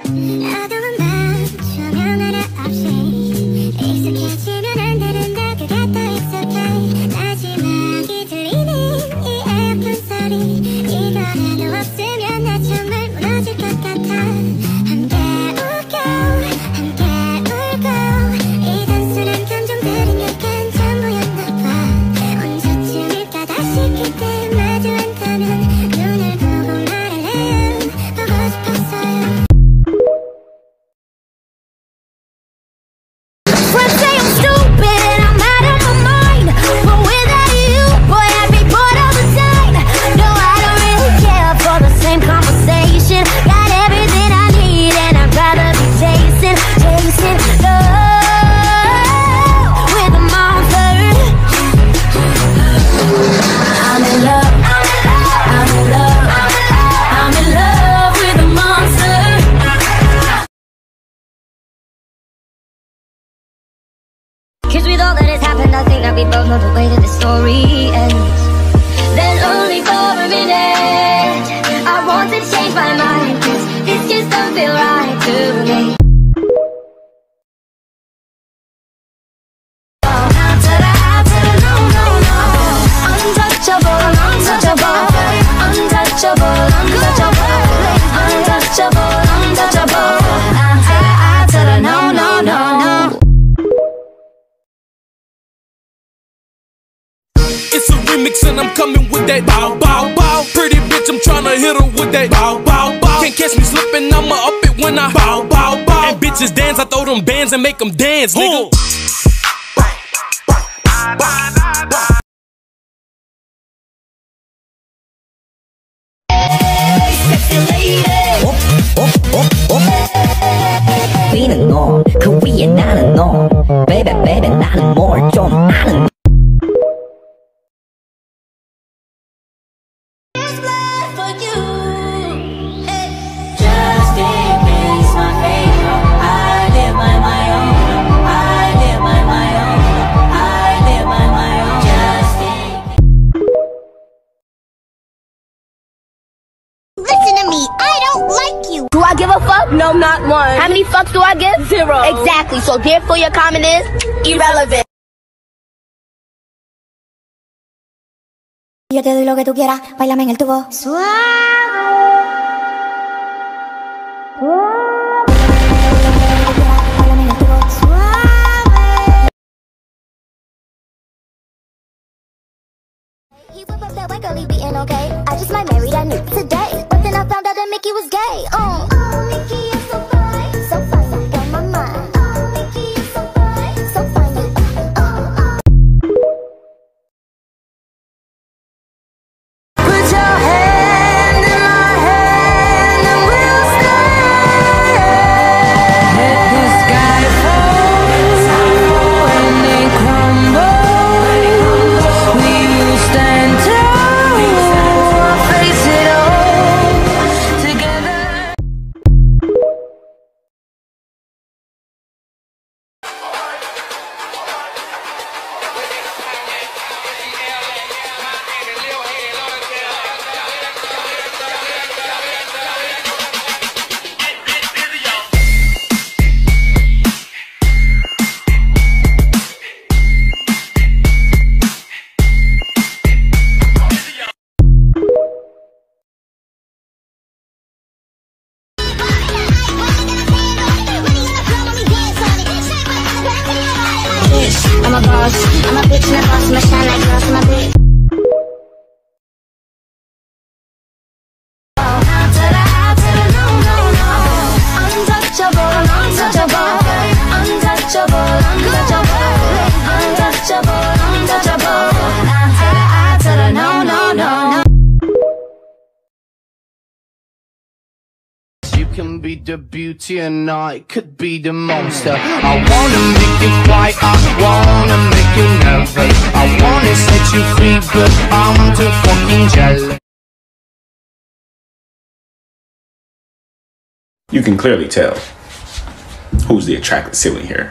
어두운 밤 조명 하나 없이 익숙해지면 안 되는데 그게 더 익숙해. 마지막이 들리는 이 에어컨 소리 이거라도 없으면 나 정말 무너질 것 같아. 함께 웃겨 함께 울고 이 단순한 감정들은 약간 전부였나 봐. 언제쯤일까 다시 그때 마주 않다면 눈을 보고 말할래요. 보고 싶었어요. Friends say I'm stupid and I'm out of my mind, but without you, boy, I'd be bored all the time. No, I don't really care for the same conversation. Got everything I need and I'd rather be chasing love with a monster. I'm in love, I'm in love, I'm in love with a monster. Cause with all that has happened, I think that we both know the way that the story ends. Then only for a minute I want to change my mind, cause this just don't feel right to me. No, no, no. Untouchable, untouchable, untouchable, untouchable, untouchable, untouchable. No, no, no, no. It's a remix and I'm coming with that bow, bow, bow. Pretty bitch, I'm tryna hit her with that bow, bow, bow. Can't catch me slipping, I'ma up it when I bow, bow, bow. And bitches dance, I throw them bands and make them dance, nigga. 위는 너, 그 위에 나는 너. Baby, baby, 나는 뭘 좀 아는. Listen to me, I don't like you. Do I give a fuck? No, not one. How many fucks do I give? 0. Exactly, so therefore your comment is irrelevant. Yo te doy lo que tú quieras, bailame en el tubo. Suave. Bailame en el tubo. Suave. He whip up that white girl, he beating okay. I just might marry that nigga today. But then I found out that Mickey was gay. Oh, Mickey is so fine. So fine, I got my mind. Oh, Mickey is so fine. So fine, yeah. Put your hand in my hand and we'll stay. Let the sky fall and then crumble. We will stand tall, face it all together. I'm a boss, I'm a bitch and a boss, I'ma shine like glass in my bitch. Untouchable, untouchable, untouchable, untouchable, untouchable, untouchable. No, no, no, no. You can be the beauty and I could be the monster. I wanna make you quiet, I wanna make you nervous. I wanna set you free, but I'm too fucking jealous. You can clearly tell who's the attractive ceiling here.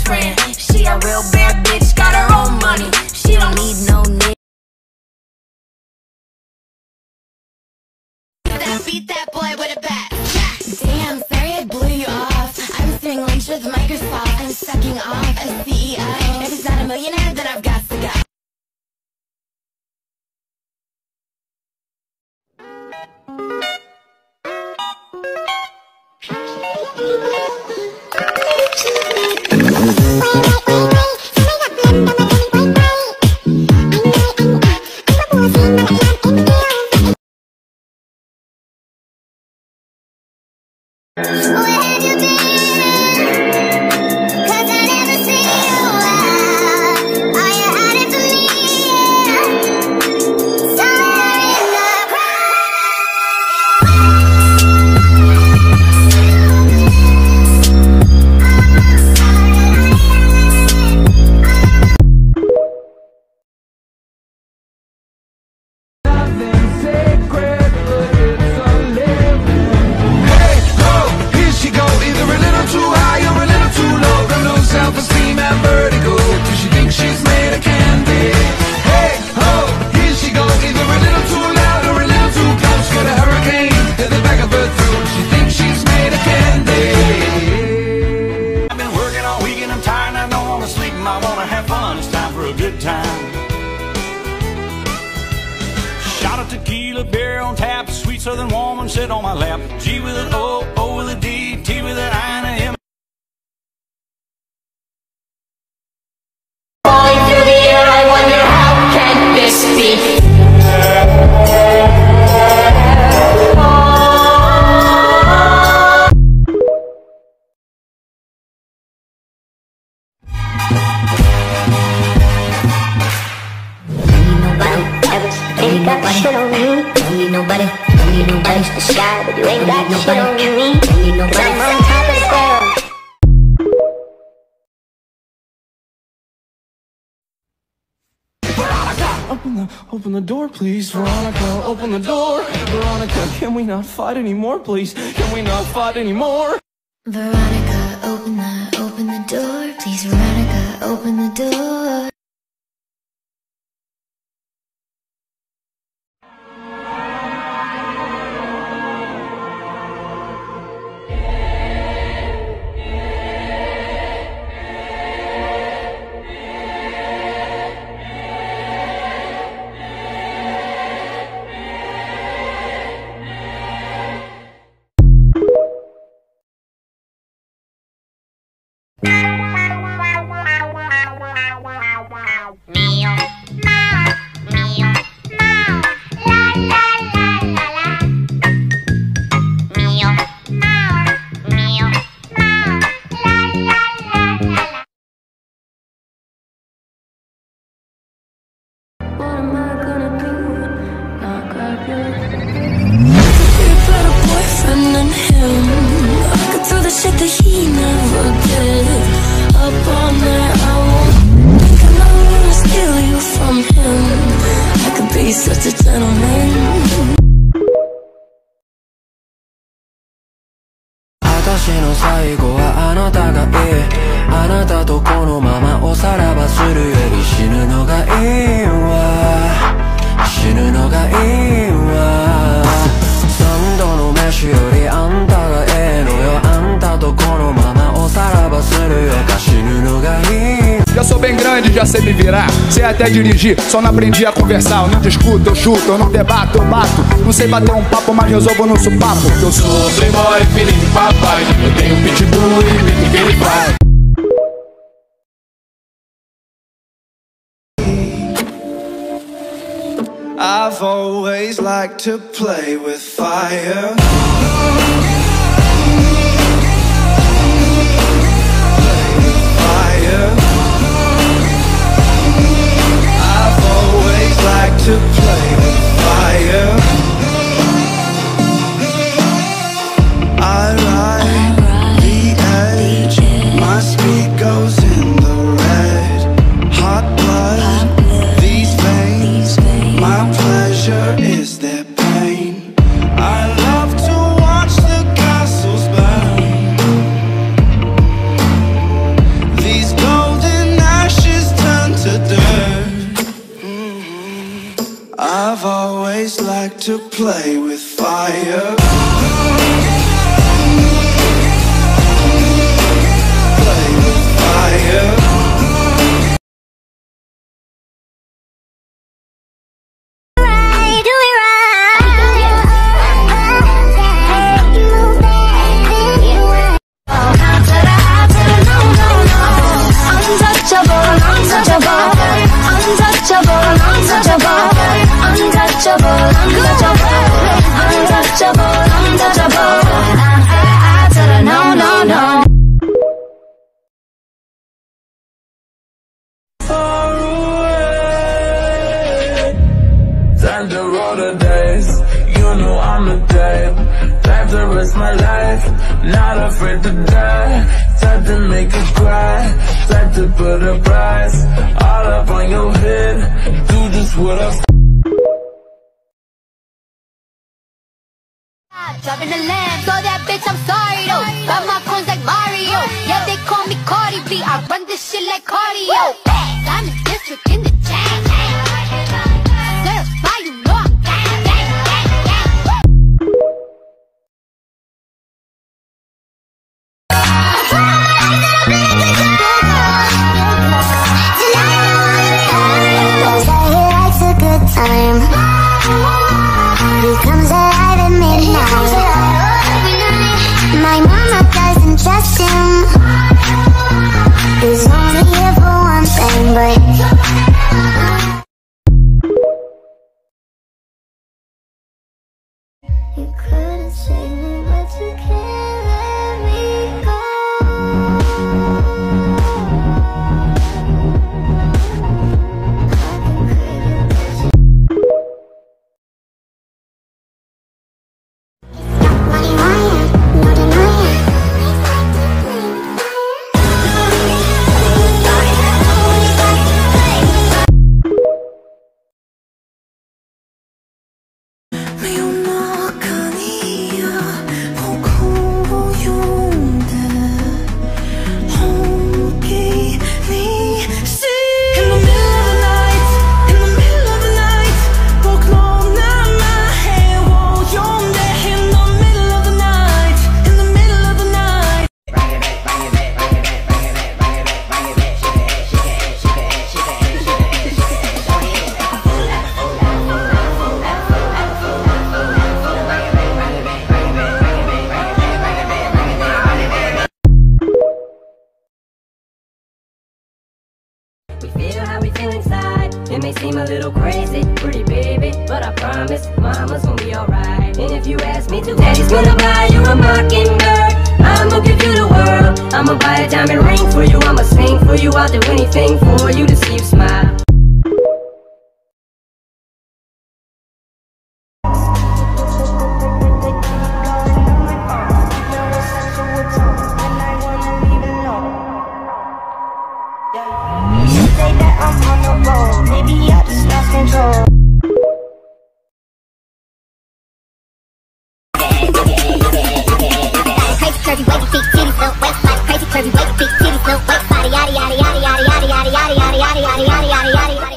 boyfriend. She a real bad bitch, got her own money. She don't need no nigga. Beat that boy with a bat. Damn, sorry I blew you off. I'm sitting lunch with Microsoft. I'm sucking off a CEO. If he's not a millionaire, then I've got to go. Tequila, beer on tap, sweet southern woman sit on my lap. G with an O, O with a D, T with an I and a M. Falling through the air, I wonder how can this be? Ain't got shit on me. Don't need nobody. Don't need nobody. Touch the sky, but you ain't got shit on me. Don't need nobody. I'm on top of the world. Veronica, open the door, please. Veronica, open the door. Veronica, can we not fight anymore, please? Can we not fight anymore? Veronica, open the door, please. Veronica, open the door. Shit that he never did. Up on there, I won't. I never wanna steal you from him. I could be such a gentleman. 私の最後はあなたがいい。あなたとこのままおさらばするより死ぬのがいいわ。死ぬのがいいわ。三度の飯よりあんたがええのよ。あんたとこのままおさらばするよか死ぬのがいい。 Eu sou bem grande, já sei me virar. Sei até dirigir, só não aprendi a conversar. Eu não discuto, eu chuto, eu não debato, eu bato. Não sei bater um papo, mas resolvo no supapo. Eu sou playboy, filho de papai. Eu tenho pitbull e me que ele faz. I've always liked to play with fire. I've always liked to play with fire. I ride the edge, my speed goes in the red. Hot blood, these veins, my pleasure is their pain. I love to watch the like to play with fire. Play with fire. Time to roll the dice, you know I'm the type to risk my life, not afraid to die. Time to make you cry, time to put a price all up on your head, do just what I Driving the lamb, so that bitch, I'm sorry though. Got my coins like Mario. Yeah, they call me Cardi B. I run this shit like cardio. I'm in district in the chain. Certified, you know I'm gang, gang, gang, gang. He likes a good time. He comes alive at midnight. My mama doesn't trust him. He's only here for one thing, but you couldn't save me, but you can't let me go. It may seem a little crazy, pretty baby, but I promise mama's gonna be alright. And if you ask me to, daddy's gonna buy you a mockingbird. I'ma give you the world. I'ma buy a diamond ring for you. I'ma sing for you. I'll do anything for you to see you smile. say that I'm on the road. Maybe I just lost control. Crazy curvy wavy feet, titties, no waist body. Crazy curvy wavy feet, titties, no waist body. Yada yada yada yada yada yada yada yada yada yada yada yada yada.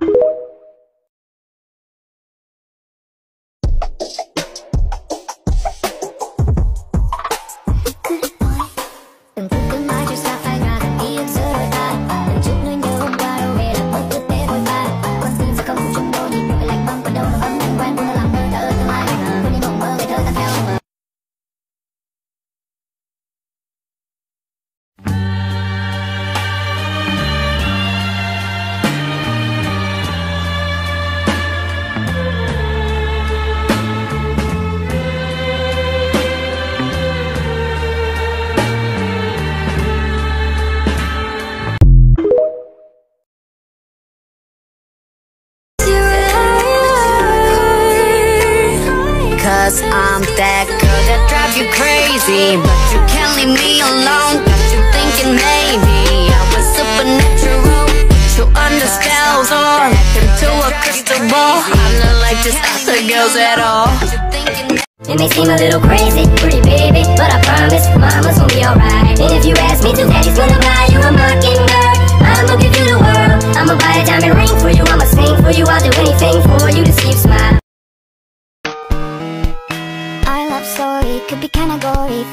Cause I'm that girl that drive you crazy, but you can't leave me alone. Got you thinking maybe I was supernatural, put you under spells or hacked into a crystal ball. I'm not like just other girls at all. It may seem a little crazy, pretty baby, but I promise mama's gonna be alright. And if you ask me to, daddy's gonna buy you a mockingbird. I'ma give you the world. I'ma buy a diamond ring for you. I'ma sing for you. I'll do anything for you to see you smile.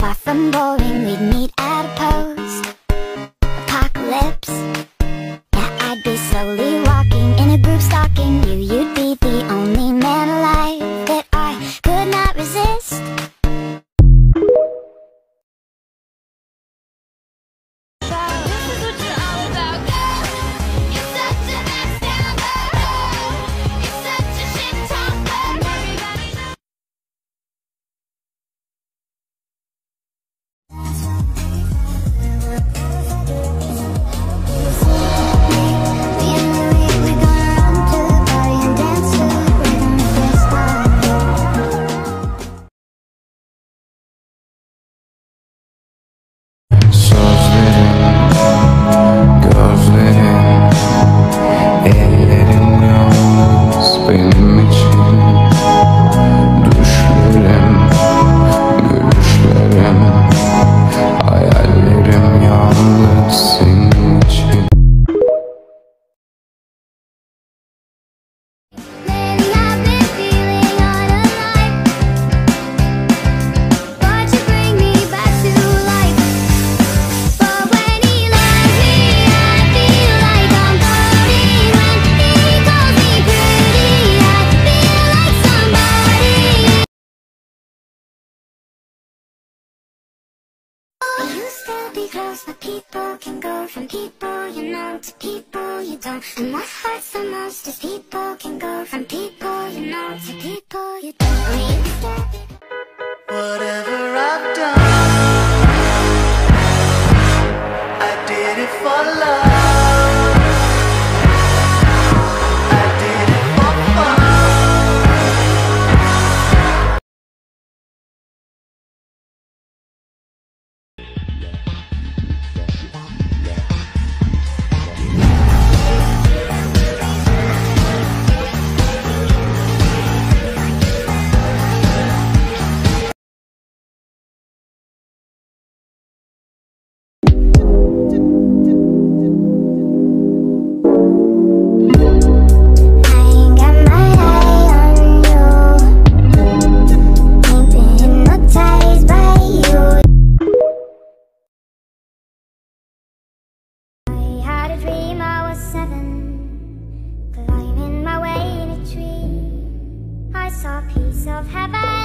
Far from boring, we'd meet at a post apocalypse. Yeah, I'd be slowly walking in a group stalking you. You'd be the only man alive that I could not resist. But people can go from people you know to people you don't. And what hurts the most is people can go from people you know to people you don't. Whatever I've done, I did it for love. I did it for fun. Piece of heaven.